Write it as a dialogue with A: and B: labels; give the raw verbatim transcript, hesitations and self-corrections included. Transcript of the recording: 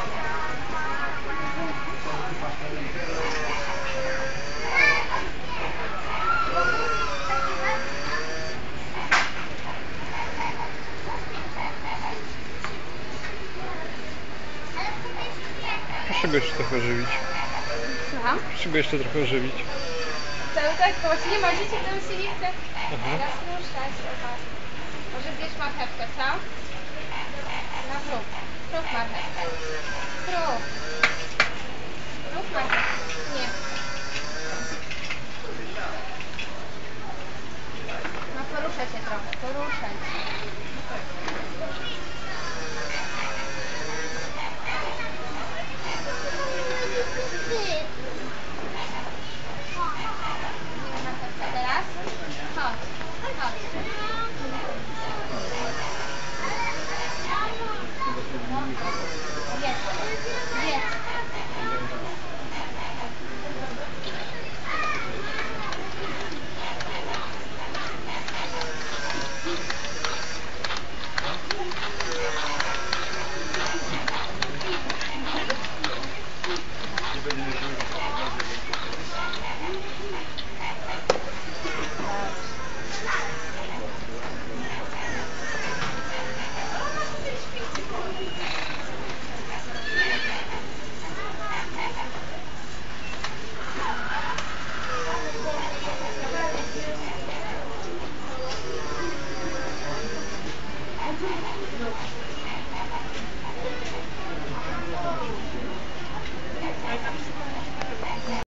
A: Proszę go jeszcze trochę ożywić.
B: Słucham?
A: Proszę go jeszcze trochę ożywić.
B: Cały tak, bo właśnie nie ma dzieci, to już się nie chce
A: Aha.
B: rozpuszczać. Może zjesz marchewkę, co?